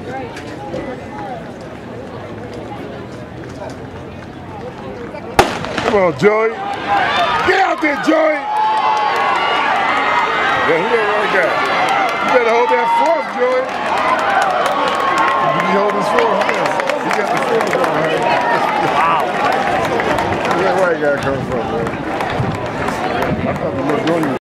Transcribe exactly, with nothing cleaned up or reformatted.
Come on, Joey. Get out there, Joey. Yeah, he ain't right there. You better hold that